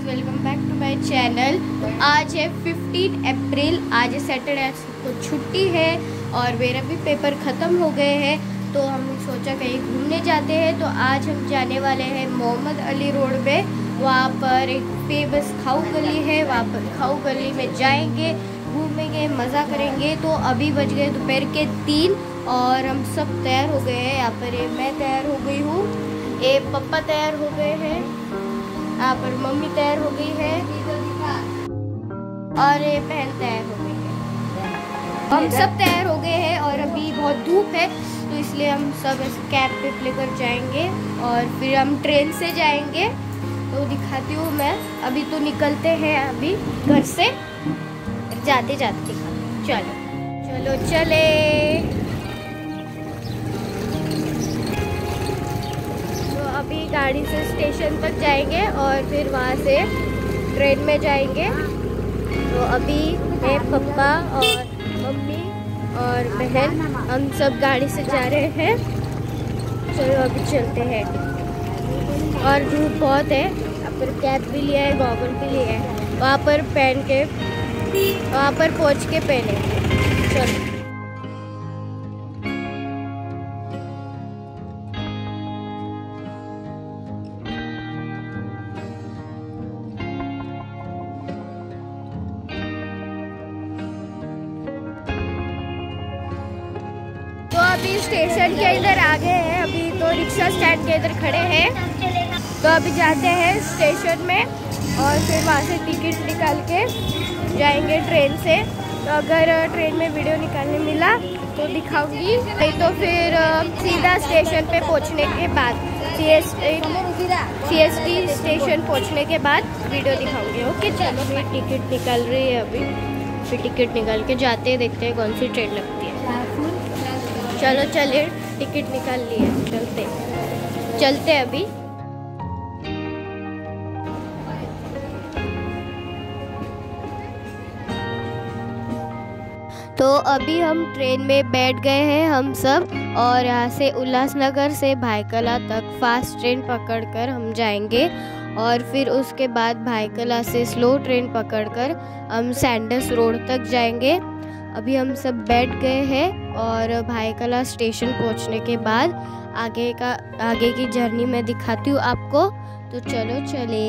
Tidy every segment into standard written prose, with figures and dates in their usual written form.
Guys, welcome back to my channel. आज है 15 अप्रैल, आज है सैटरडे, आज तो छुट्टी है और मेरा भी पेपर ख़त्म हो गए हैं। तो हम सोचा कहीं घूमने जाते हैं। तो आज हम जाने वाले हैं मोहम्मद अली रोड पे। वहाँ पर एक फेमस खाऊ गली है, वहाँ पर खाऊ गली में जाएंगे, घूमेंगे, मज़ा करेंगे। तो अभी बज गए दोपहर के 3 और हम सब तैयार हो गए हैं। यहाँ पर मैं तैयार हो गई हूँ, ये पापा तैयार हो गए हैं, यहाँ पर मम्मी तैयार हो गई है और ये बहन तैयार हो गई है। हम सब तैयार हो गए हैं और अभी बहुत धूप है तो इसलिए हम सब ऐसे कैब पे लेकर जाएंगे और फिर हम ट्रेन से जाएंगे। तो दिखाती हूँ मैं, अभी तो निकलते हैं अभी घर से, जाते जाते दिखाती हूँ। चलो चलो चले। अभी गाड़ी से स्टेशन तक जाएंगे और फिर वहाँ से ट्रेन में जाएंगे। तो अभी मैं, पापा और मम्मी और बहन हम सब गाड़ी से जा रहे हैं। चलो अभी चलते हैं। और धूप बहुत है, यहाँ पर कैप भी लिया है, गॉगल भी लिया है, वहाँ पर पहन के, वहाँ पर पहुँच के पहने। चलो अभी स्टेशन के इधर आ गए हैं, अभी तो रिक्शा स्टैंड के इधर खड़े हैं। तो अभी जाते हैं स्टेशन में और फिर वहाँ से टिकट निकाल के जाएंगे ट्रेन से। तो अगर ट्रेन में वीडियो निकालने मिला तो दिखाऊंगी, नहीं तो फिर सीधा स्टेशन पे पहुँचने के बाद CST स्टेशन पहुँचने के बाद वीडियो दिखाऊंगी। ओके चलो, फिर टिकट निकल रही है अभी, फिर टिकट निकाल के जाते हैं, देखते हैं कौन सी ट्रेन लगती है। चलो चले, टिकट निकाल लिए, चलते अभी। तो अभी हम ट्रेन में बैठ गए हैं हम सब और यहाँ से उल्लासनगर से भाईकला तक फास्ट ट्रेन पकड़कर हम जाएंगे और फिर उसके बाद भाईकला से स्लो ट्रेन पकड़कर हम सैंडस रोड तक जाएंगे। अभी हम सब बैठ गए हैं और भाईकला स्टेशन पहुंचने के बाद आगे की जर्नी मैं दिखाती हूँ आपको। तो चलो चले।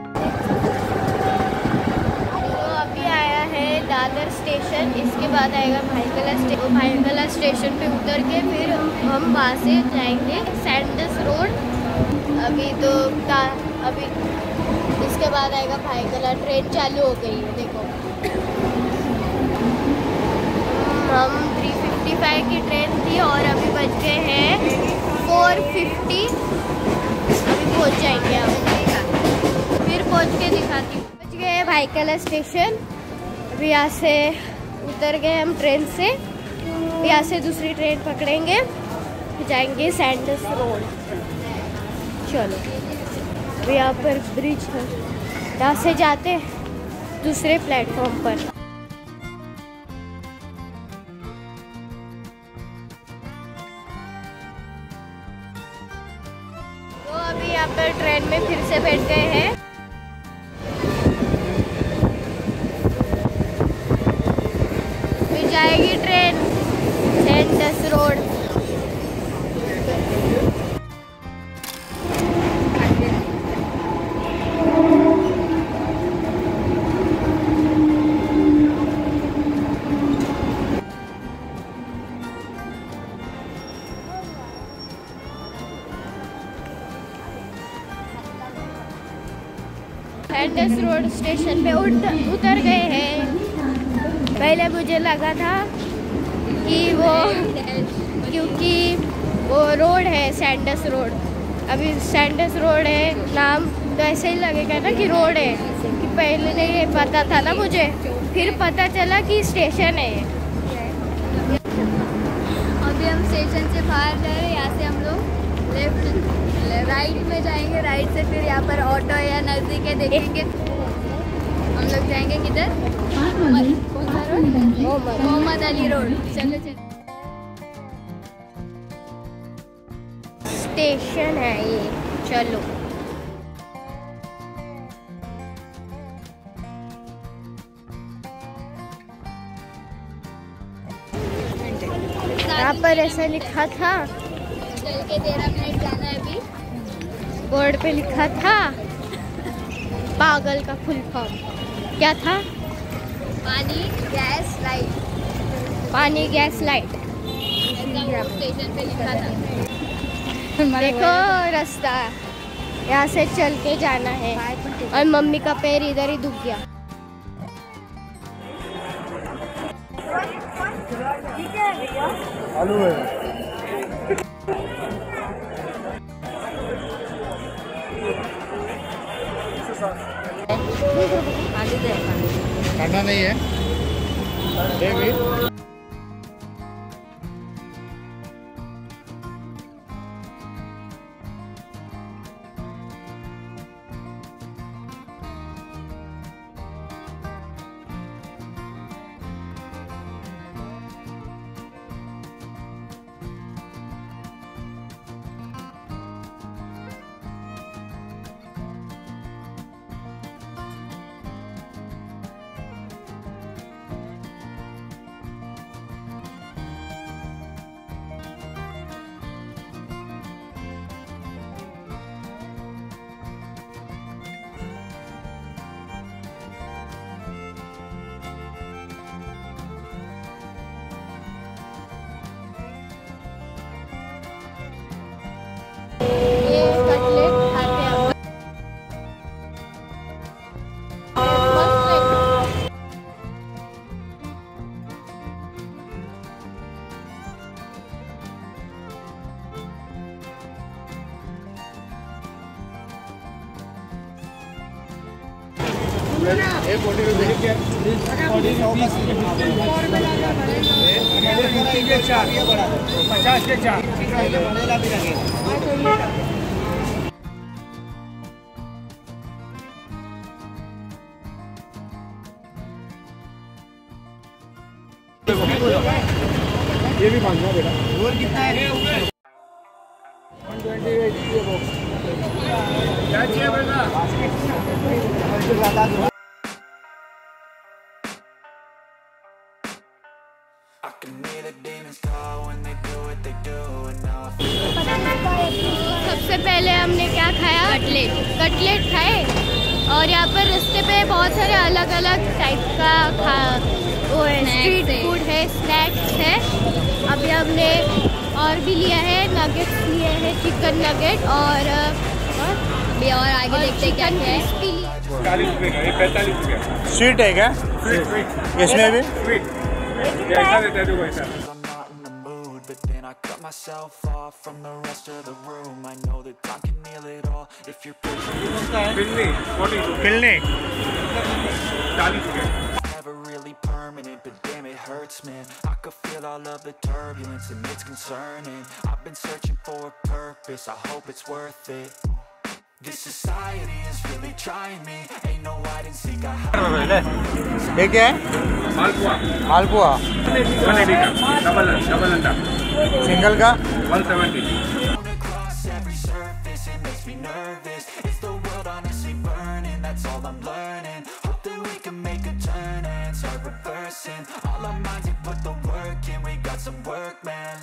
तो अभी आया है दादर स्टेशन, इसके बाद आएगा भाईकला स्टेशन पे उतर के फिर हम वहाँ से जाएंगे सैंडस रोड। अभी इसके बाद आएगा भाईकला। ट्रेन चालू हो गई है, देखो। हम 3:55 की ट्रेन थी और अभी बज गए हैं 4:50। अभी पहुंच जाएंगे हम, फिर पहुंच के दिखाती हूँ। पहुंच गए हैं भाईकला स्टेशन। अभी यहाँ से उतर गए हम ट्रेन से, यहाँ से दूसरी ट्रेन पकड़ेंगे, जाएंगे सैंडस रोड। चलो, अभी यहाँ पर ब्रिज है, यहाँ से जाते दूसरे प्लेटफॉर्म पर। अभी यहाँ पर ट्रेन में फिर से बैठ गए हैं। फिर जाएगी train Sandhurst road. Sandhurst road station पे उतर गए हैं। पहले मुझे लगा था कि क्योंकि वो रोड है सैंडस रोड, अभी सैंडस रोड है नाम, तो ऐसे ही लगेगा ना कि रोड है, कि पहले नहीं पता था ना मुझे, फिर पता चला कि स्टेशन है। अभी हम स्टेशन से बाहर जा रहे हैं, यहाँ से हम लोग राइट में जाएंगे, राइट से फिर यहाँ पर ऑटो या नज़दीक है देखेंगे। हम लोग जाएंगे किधर? मोहम्मद अली रोड। चलो चलो, स्टेशन है ये, चलो। यहाँ पर ऐसा लिखा था, चल के 13 मिनट जाना है अभी। बोर्ड पे लिखा था पागल का फुल फॉर्म क्या था? पानी गैस लाइट। पानी गैस लाइट। स्टेशन पे लिखा था। देखो रास्ता, यहाँ से चल के जाना है और मम्मी का पैर इधर ही दुख गया। आलू है। ठंडा नहीं है। ये कटलेट खाते हैं हम। ये भी मांगना बेटा। और कितना है? 128 ये बॉक्स। क्या चाहिए बेटा? सबसे पहले हमने क्या खाया? कटलेट खाए और यहाँ पर रास्ते पे बहुत सारे अलग अलग टाइप का वो है, स्ट्रीट फूड है, स्नैक्स है। अभी हमने और भी लिया है, नगेट्स लिए हैं, चिकन नगेट और अभी और आगे देखते क्या क्या है। 40 रुपये का, 45 रुपये। स्वीट है क्या? इसमें भी स्वीट जैसा देता है तो वैसा। But then I cut myself off from the rest of the room. I know that time can heal it all if you're never really permanent, but damn it hurts, man. I could feel all of the turbulence and it's concerning. I've been searching for a purpose, I hope it's worth it. This society is really trying me. Ain't no hide and seek. ये क्या है? मालपुआ 180 का, double अंडा। Single का 170। Across every surface, it makes me nervous. Is the world honestly burning? That's all I'm learning. Hope that we can make a turn and start reversing all our minds and put the work in. We got some work, man.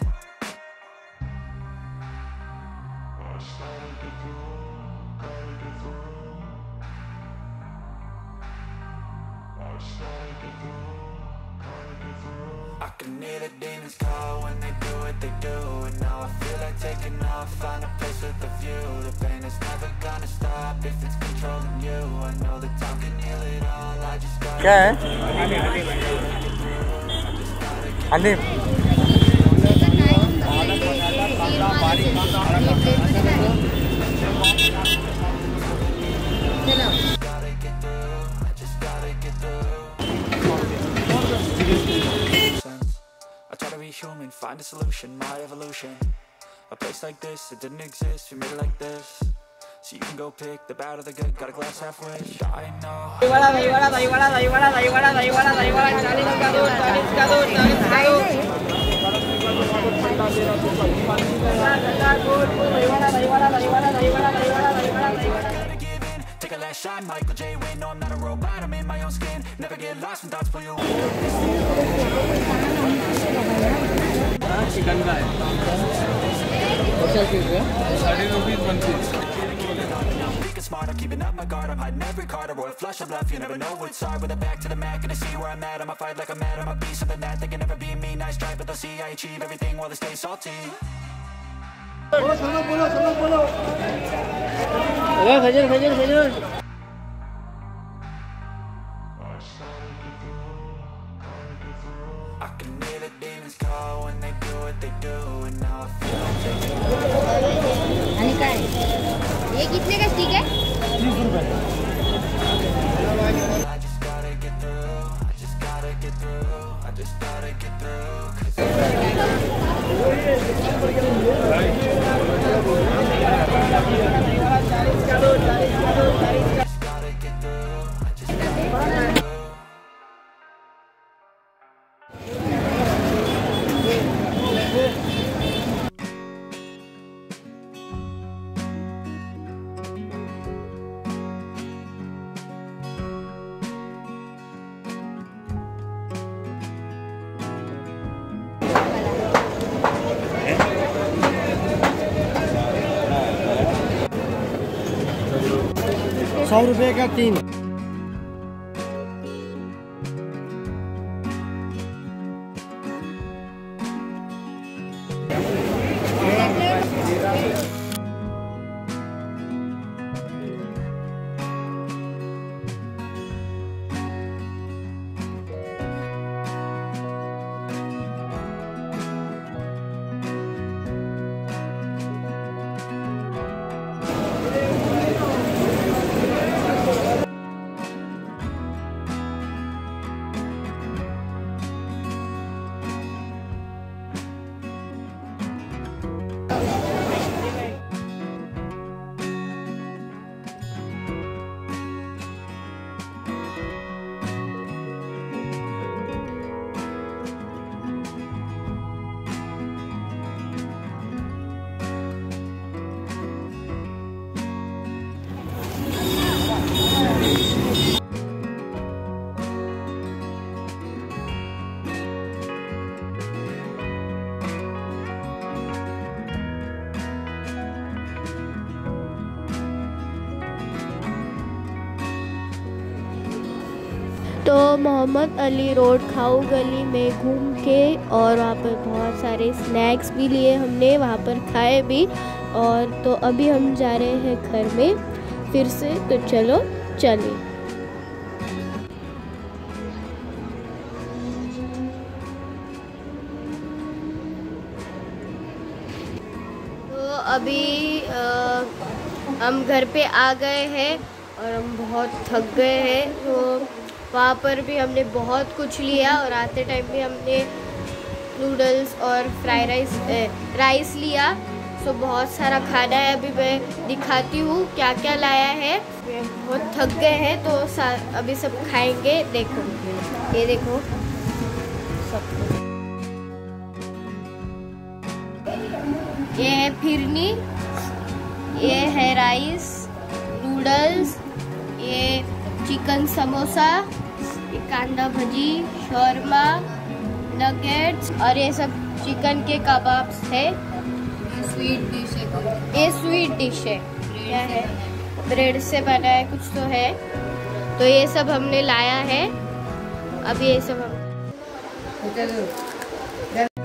I can hear the demons call when they do what they do. And now I feel like taking off, find a place with a view. The pain is never gonna stop if it's controlling you. I know that time can heal it all. I just gotta क्या है? अंडे I try to be human, find a solution, my evolution. A place like this, it didn't exist, we made it like this. So you can go pick the bad or the good, got a glass halfway. I know. Take a last shot, Michael J. Wayne. No, I'm not a robot, I'm in my own skin. Never get lost when thoughts pull you away. Chicken का है। ₹30 1 piece. Smart, I'm keeping up my guard, I'm hiding every card. I roll a flush of love, you never know what's hard. With a back to the mat, gonna see where I'm at. I'ma fight like I'm mad, I'ma be something that they can never be me. Nice try, but they'll see I achieve everything while they stay salty. बोलो। खजर। I can hear the demons call when they do what they do, and now I feel I'm taking ये कितने का stick है? I just gotta get through, I just gotta get through, I just gotta get through, 'cause just gotta get through, I just gotta get through. ₹100 का 3। तो Mohammad Ali road खाऊ गली में घूम के और वहाँ पर बहुत सारे स्नैक्स भी लिए हमने, वहाँ पर खाए भी। और तो अभी हम जा रहे हैं घर में फिर से, तो चलो चलिए। तो अभी हम घर पे आ गए हैं और हम बहुत थक गए हैं। तो वहाँ पर भी हमने बहुत कुछ लिया और आते टाइम भी हमने नूडल्स और फ्राई राइस लिया। सो बहुत सारा खाना है। अभी मैं दिखाती हूँ क्या क्या लाया है। बहुत थक गए हैं तो अभी सब खाएंगे। देखो ये देखो सब, ये है फिरनी, ये है राइस, नूडल्स, ये चिकन समोसा, ये कांदा भजी, शौरमा, नगेट्स और ये सब चिकन के कबाब्स है। स्वीट डिश है, ये स्वीट डिश है, क्या है ब्रेड से बना है कुछ तो है। तो ये सब हमने लाया है। अब ये सब हम